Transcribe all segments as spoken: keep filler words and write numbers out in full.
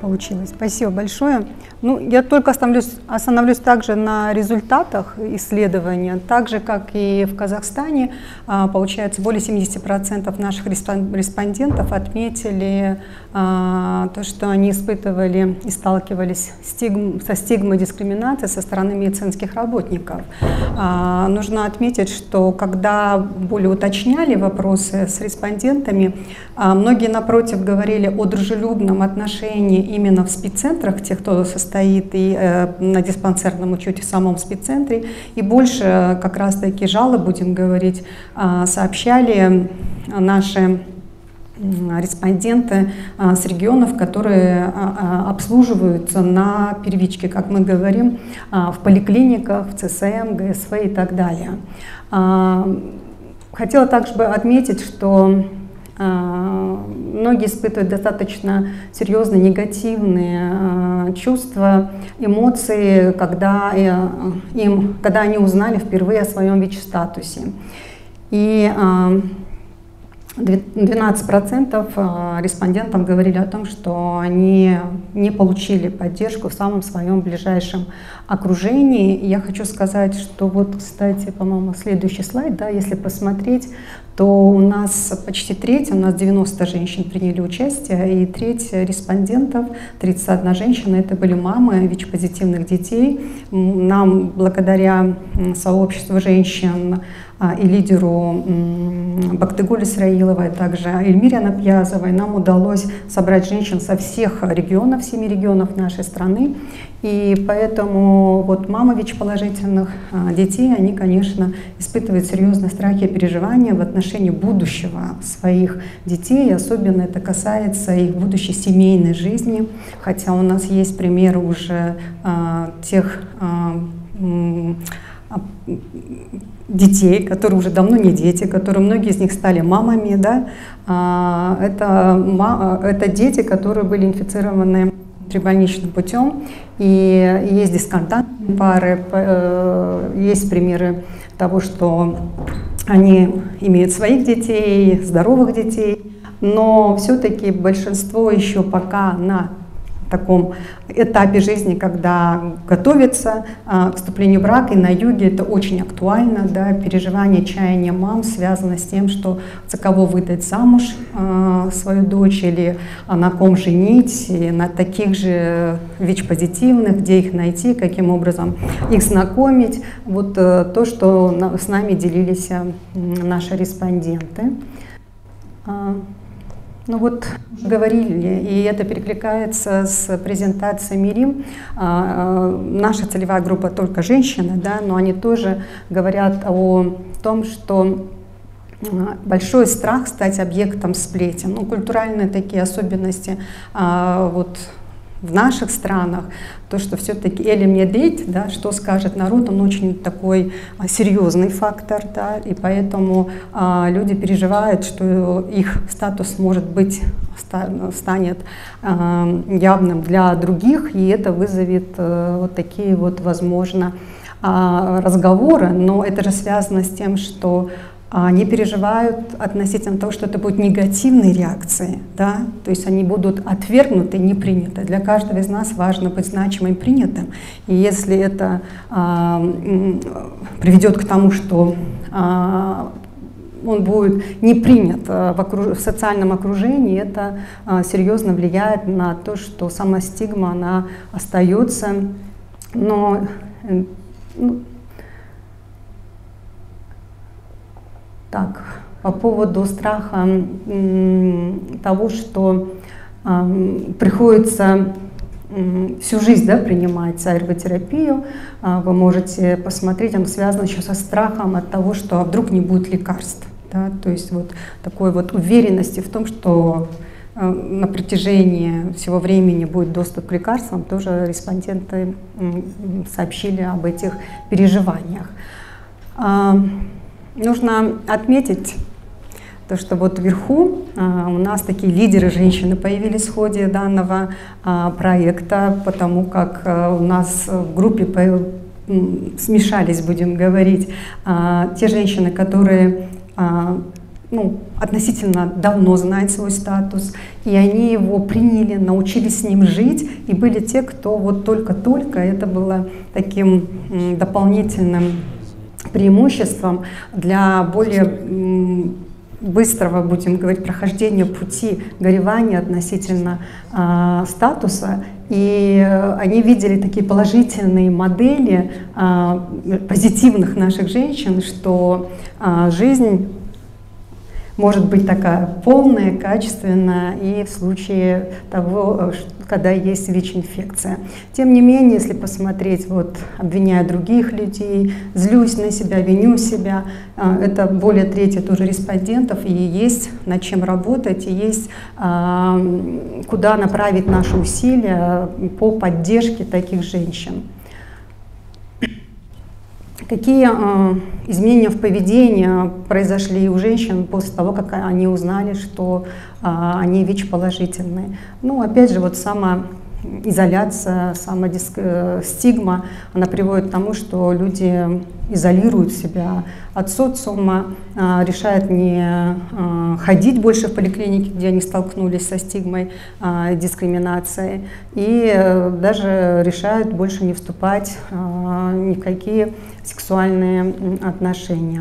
получилось. Спасибо большое. Ну, я только остановлюсь, остановлюсь также на результатах исследования. Так же, как и в Казахстане, получается, более семидесяти процентов наших респондентов отметили то, что они испытывали и сталкивались стигм, со стигмой дискриминации со стороны медицинских работников. Нужно отметить, что когда более уточняли вопросы с респондентами, многие, напротив, говорили о дружелюбном отношении именно в спеццентрах, тех, кто состоит и э, на диспансерном учете в самом спеццентре, и больше как раз-таки жалоб, будем говорить, э, сообщали наши респонденты э, с регионов, которые э, обслуживаются на первичке, как мы говорим, э, в поликлиниках, в ЦСМ, ГСВ и так далее. Э, хотела также бы отметить, что многие испытывают достаточно серьезные негативные чувства, эмоции, когда, им, когда они узнали впервые о своем ВИЧ-статусе. И двенадцать процентов респондентов говорили о том, что они не получили поддержку в самом своем ближайшем окружении. И я хочу сказать, что вот, кстати, по-моему, следующий слайд, да, если посмотреть, то у нас почти треть, у нас девяносто женщин приняли участие, и треть респондентов, тридцать одна женщина, это были мамы ВИЧ-позитивных детей. Нам, благодаря сообществу женщин и лидеру Бактыгуль Исраиловой, также Эльмире Анапьязовой, нам удалось собрать женщин со всех регионов, семи регионов нашей страны. И поэтому вот мамы ВИЧ-положительных детей, они, конечно, испытывают серьезные страхи и переживания в отношении будущего своих детей. Особенно это касается их будущей семейной жизни. Хотя у нас есть примеры уже а, тех а, детей, которые уже давно не дети, которые многие из них стали мамами. Да? А, это, это дети, которые были инфицированы прибольничным путем, и есть дискордантные пары, есть примеры того, что они имеют своих детей, здоровых детей, но все-таки большинство еще пока на таком этапе жизни, когда готовится а, к вступлению в брак, и на юге это очень актуально, да, переживание, чаяние мам связано с тем, что за кого выдать замуж а, свою дочь, или а, на ком женить, и на таких же ВИЧ-позитивных, где их найти, каким образом их знакомить. Вот а, то, что на, с нами делились а, наши респонденты. А, Ну вот говорили, и это перекликается с презентацией МИРИМ. Наша целевая группа только женщины, да, но они тоже говорят о том, что большой страх стать объектом сплетен. Ну, культуральные такие особенности вот в наших странах, то, что все-таки Элем Ядейт, да, что скажет народ, он очень такой а, серьезный фактор, да, и поэтому а, люди переживают, что их статус, может быть, ста, станет а, явным для других, и это вызовет а, вот такие вот, возможно, а, разговоры, но это же связано с тем, что они переживают относительно того, что это будут негативные реакции, да? То есть они будут отвергнуты, не приняты. Для каждого из нас важно быть значимым и принятым. И если это а, приведет к тому, что а, он будет не принят в, окруж... в социальном окружении, это а, серьезно влияет на то, что сама стигма, она остается. Но ну, так, по поводу страха того, что э, приходится э, всю жизнь, да, принимать аэрвотерапию, э, вы можете посмотреть, оно связано еще со страхом от того, что вдруг не будет лекарств. Да? То есть вот такой вот уверенности в том, что э, на протяжении всего времени будет доступ к лекарствам, тоже респонденты э, сообщили об этих переживаниях. Э, Нужно отметить то, что вот вверху а, у нас такие лидеры женщины появились в ходе данного а, проекта, потому как а, у нас в группе по, м, смешались, будем говорить, а, те женщины, которые а, ну, относительно давно знают свой статус, и они его приняли, научились с ним жить, и были те, кто вот только-только, это было таким дополнительным преимуществом для более быстрого, будем говорить, прохождения пути горевания относительно э, статуса. И они видели такие положительные модели э, позитивных наших женщин, что э, жизнь может быть такая полная, качественная и в случае того, когда есть ВИЧ-инфекция. Тем не менее, если посмотреть, вот, обвиняя других людей, злюсь на себя, виню себя, это более трети тоже респондентов, и есть над чем работать, и есть куда направить наши усилия по поддержке таких женщин. Какие э, изменения в поведении произошли у женщин после того, как они узнали, что э, они ВИЧ-положительные? Ну, опять же, вот самоизоляция, самостигма, она приводит к тому, что люди изолируют себя от социума, э, решают не э, ходить больше в поликлинике, где они столкнулись со стигмой, э, дискриминацией, и э, даже решают больше не вступать э, ни в какие сексуальные отношения.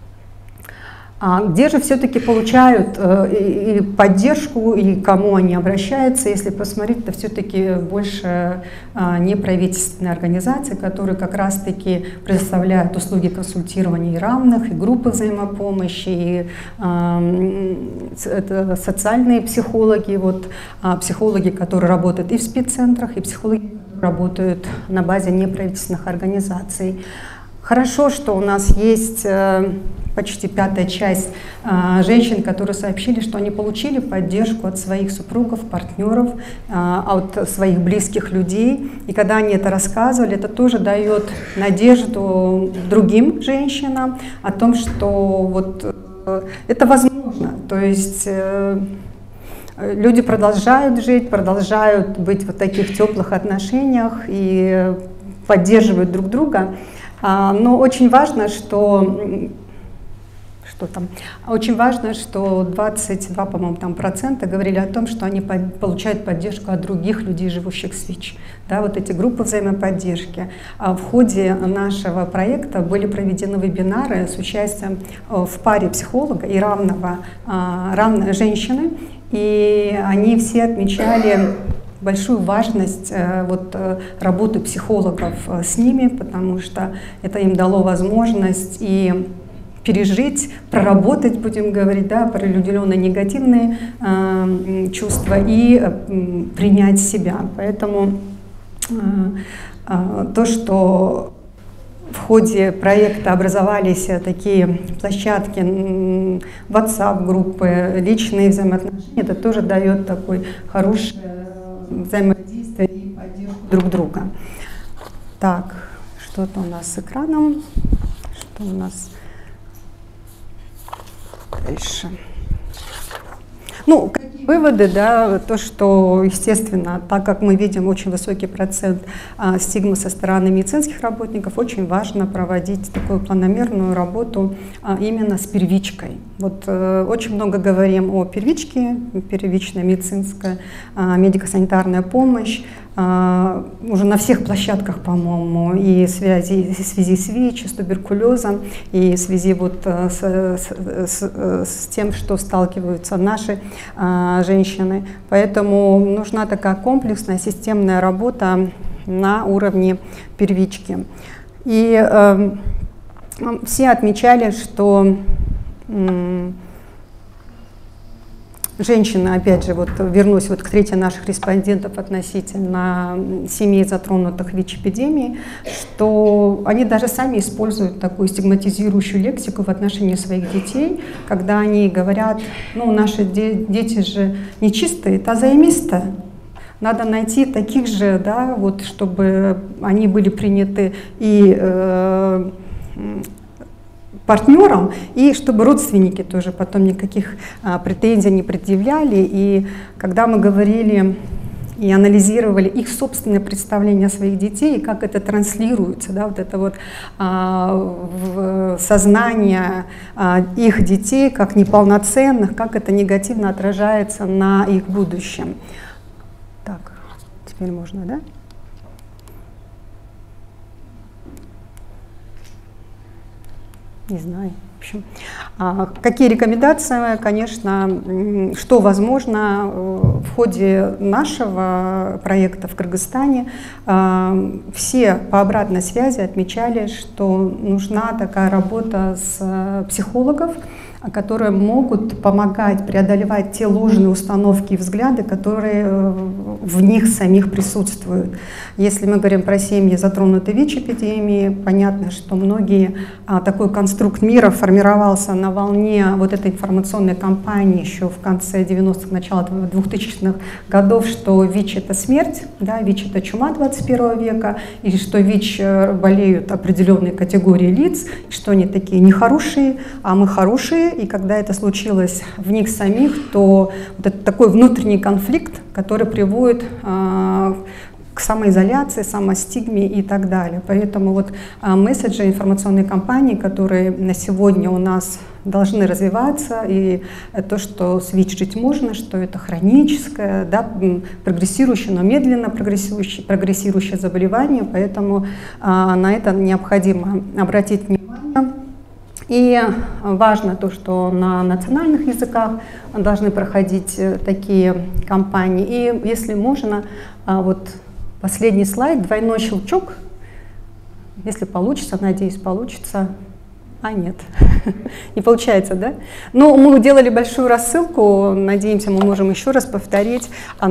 А где же все-таки получают э, и поддержку, и к кому они обращаются? Если посмотреть, то все-таки больше э, неправительственные организации, которые как раз-таки предоставляют услуги консультирования и равных, и группы взаимопомощи, и э, это социальные психологи, вот, э, психологи, которые работают и в спеццентрах, и психологи, которые работают на базе неправительственных организаций. Хорошо, что у нас есть э, почти пятая часть э, женщин, которые сообщили, что они получили поддержку от своих супругов, партнеров, э, от своих близких людей. И когда они это рассказывали, это тоже дает надежду другим женщинам о том, что вот, э, это возможно. То есть э, люди продолжают жить, продолжают быть в вот таких теплых отношениях и поддерживают друг друга. Но очень важно, что, что там, очень важно, что двадцать два, по-моему, там процента говорили о том, что они под, получают поддержку от других людей, живущих с ВИЧ. Да, вот эти группы взаимоподдержки. В ходе нашего проекта были проведены вебинары с участием в паре психолога и равного, равной женщины, и они все отмечали большую важность э, вот, э, работы психологов э, с ними, потому что это им дало возможность и пережить, проработать, будем говорить, да, определенные негативные э, чувства и э, принять себя. Поэтому э, э, то, что в ходе проекта образовались такие площадки, WhatsApp-группы, личные взаимоотношения, это тоже дает такой хороший взаимодействие и поддержку друг друга. Так, что-то у нас с экраном, что у нас дальше. Ну, какие выводы, да, то, что, естественно, так как мы видим очень высокий процент а, стигмы со стороны медицинских работников, очень важно проводить такую планомерную работу а, именно с первичкой. Вот э, очень много говорим о первичке, первичная медицинская, а, медико-санитарная помощь, а, уже на всех площадках, по-моему, и в связи, в связи с ВИЧ, с туберкулезом, и в связи вот с, с, с, с тем, что сталкиваются наши а, женщины. Поэтому нужна такая комплексная системная работа на уровне первички. И э, все отмечали, что женщины, опять же, вот вернусь вот к трети наших респондентов относительно семей, затронутых ВИЧ-эпидемией, что они даже сами используют такую стигматизирующую лексику в отношении своих детей, когда они говорят, ну, наши де дети же нечистые, это заимисто. Надо найти таких же, да, вот, чтобы они были приняты и э, партнерам, и чтобы родственники тоже потом никаких а, претензий не предъявляли. И когда мы говорили и анализировали их собственное представление о своих детей, и как это транслируется, да, вот это вот а, в сознание а, их детей как неполноценных, как это негативно отражается на их будущем. Так, теперь можно, да? Не знаю. В общем, какие рекомендации, конечно, что возможно в ходе нашего проекта в Кыргызстане. Все по обратной связи отмечали, что нужна такая работа с психологов, которые могут помогать преодолевать те ложные установки и взгляды, которые в них самих присутствуют. Если мы говорим про семьи, затронутые ВИЧ-эпидемией, понятно, что многие, а, такой конструкт мира формировался на волне вот этой информационной кампании еще в конце девяностых, начало двухтысячных годов, что ВИЧ — это смерть, да, ВИЧ — это чума двадцать первого века, и что ВИЧ болеют определенные категории лиц, и что они такие нехорошие, а мы хорошие. И когда это случилось в них самих, то вот это такой внутренний конфликт, который приводит э, к самоизоляции, самостигме и так далее. Поэтому вот э, месседжи информационной кампании, которые на сегодня у нас должны развиваться, и то, что с ВИЧ жить можно, что это хроническое, да, прогрессирующее, но медленно прогрессирующее, прогрессирующее заболевание, поэтому э, на это необходимо обратить внимание. И важно то, что на национальных языках должны проходить такие кампании. И если можно, вот последний слайд, двойной щелчок, если получится, надеюсь, получится. А нет, не получается, да? Ну, мы делали большую рассылку, надеемся, мы можем еще раз повторить.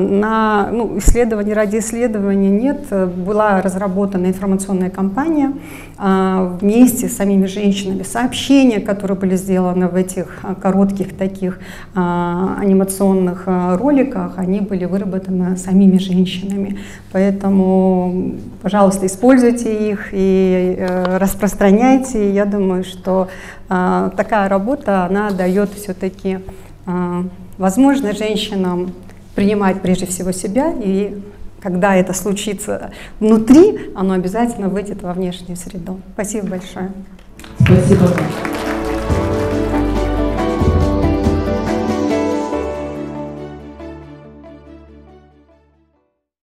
На ну, исследование ради исследования нет, была разработана информационная кампания а, вместе с самими женщинами. Сообщения, которые были сделаны в этих коротких таких а, анимационных а, роликах, они были выработаны самими женщинами. Поэтому, пожалуйста, используйте их и э, распространяйте. Я думаю, что что э, такая работа, она дает все-таки э, возможность женщинам принимать прежде всего себя, и когда это случится внутри, оно обязательно выйдет во внешнюю среду. Спасибо большое. Спасибо.